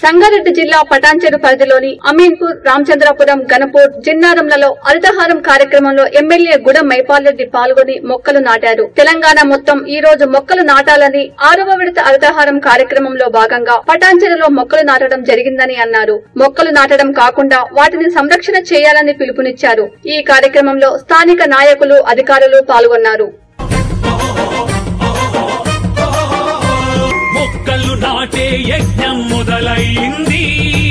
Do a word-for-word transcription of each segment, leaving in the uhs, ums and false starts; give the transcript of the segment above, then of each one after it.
సంగారెడ్డి జిల్లా పటాన్చెరు పరిధిలోని అమీన్పూర్, రామచంద్రపురం, గణపూర్, జిన్నారంలలో హరితహారం కార్యక్రమంలో ఎమ్మెల్యే గుడం మైపాల్రెడ్డి పాల్గొని మొక్కలు నాటారు. తెలంగాణ మొత్తం ఈ రోజు మొక్కలు నాటాలని ఆరవ విడత హరితహారం కార్యక్రమంలో భాగంగా పటాన్చెరులో మొక్కలు నాటడం జరిగిందని అన్నారు. మొక్కలు నాటడం కాకుండా వాటిని సంరక్షణ చేయాలని పిలుపునిచ్చారు. ఈ కార్యక్రమంలో స్థానిక నాయకులు, అధికారులు పాల్గొన్నారు. మొక్కలు నాటే యజ్ఞం మొదలైంది.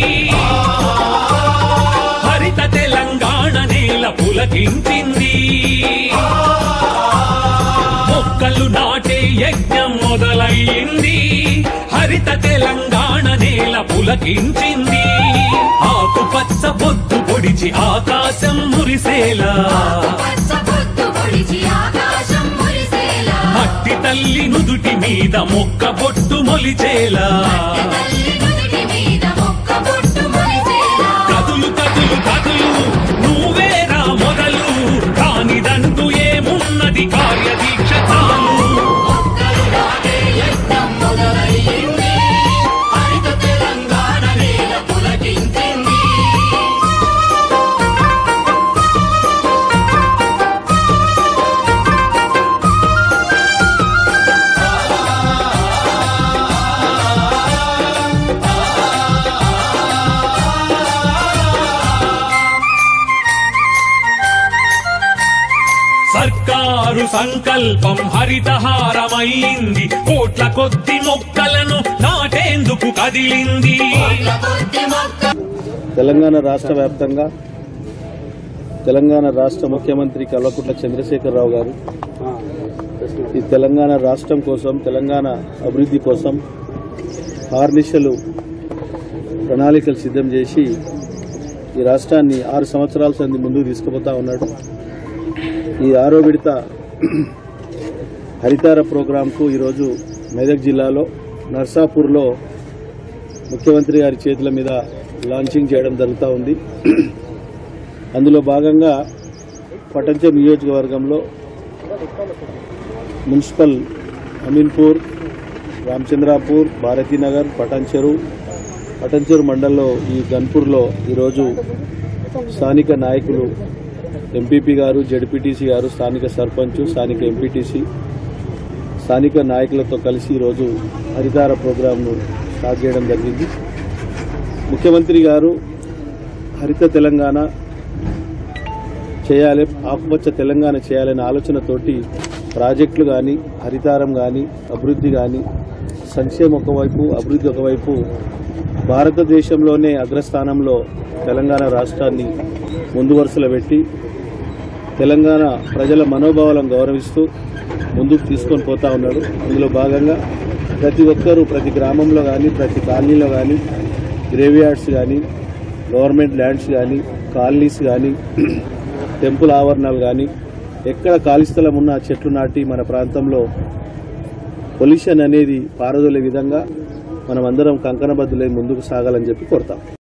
హరిత తెలంగాణ నేల పులకించింది. మొక్కలు నాటే యజ్ఞం మొదలైంది. హరిత తెలంగాణ నేల పులకించింది. ఆకుపచ్చ పొద్దు పొడిచి ఆకాశం మురిసేలా, మట్టి తల్లి నుదుటి మీద మొక్క బొట్టు మొలిచేలా, కదులు కదులు కదులు నువ్వేరా మొదలు, కానిదంటూ ఏమున్నది కార్యదీక్ష చాలు. సర్కారు సంకల్పం హరితహారమైంది. కోట్ల కొద్ది మొక్కలను నాటేందుకు కదిలింది. తెలంగాణ రాష్ట్ర వ్యాప్తంగా తెలంగాణ రాష్ట్ర ముఖ్యమంత్రి కల్వకుంట్ల చంద్రశేఖరరావు గారు ఈ తెలంగాణ రాష్ట్రం కోసం, తెలంగాణ అభివృద్ధి కోసం ఆర్నిశలు ప్రణాళికలు సిద్ధం చేసి ఈ రాష్ట్రాన్ని ఆరు సంవత్సరాల సంది ముందుకు తీసుకుపోతా ఉన్నాడు. ఈ ఆరో విడత హరితార ప్రోగ్రాంకు ఈరోజు మెదక్ జిల్లాలో నర్సాపూర్లో ముఖ్యమంత్రి గారి చేతుల మీద లాంచింగ్ చేయడం జరుగుతూ ఉంది. అందులో భాగంగా పటాన్చెరు నియోజకవర్గంలో మున్సిపల్ అమీన్పూర్, రామచంద్రాపూర్, భారతీనగర్, పటాన్చెరు పటాన్చెరు మండలంలో ఈ గన్పూర్లో ఈరోజు స్థానిక నాయకులు ఎంపీపీ గారు, జెడ్పీటీసీ గారు, స్థానిక సర్పంచ్, స్థానిక ఎంపీటీసీ, స్థానిక నాయకులతో కలిసి ఈరోజు హరితార ప్రోగ్రాంను స్టార్ట్ చేయడం జరిగింది. ముఖ్యమంత్రి గారు హరిత తెలంగాణ చేయాలి, ఆకుపచ్చ తెలంగాణ చేయాలనే ఆలోచనతోటి ప్రాజెక్టులు కానీ, హరితారం కానీ, అభివృద్ధి కానీ, సంక్షేమం ఒకవైపు, అభివృద్ధి ఒకవైపు భారతదేశంలోనే అగ్రస్థానంలో తెలంగాణ రాష్ట్రాన్ని ముందు వరుసలో పెట్టి తెలంగాణ ప్రజల మనోభావాలను గౌరవిస్తూ ముందుకు తీసుకొని పోతా ఉన్నాడు. అందులో భాగంగా ప్రతి ఒక్కరూ ప్రతి గ్రామంలో కానీ, ప్రతి కాలనీలో కానీ, గ్రేవ్యార్డ్స్ కానీ, గవర్నమెంట్ ల్యాండ్స్ కానీ, కాలనీస్ కానీ, టెంపుల్ ఆవరణాలు కానీ, ఎక్కడ ఖాళీ స్థలం ఉన్న చెట్లు నాటి మన ప్రాంతంలో పొల్యూషన్ అనేది పారదోలే విధంగా మనమందరం కంకణబద్దులై ముందుకు సాగాలని చెప్పి కోరుతాం.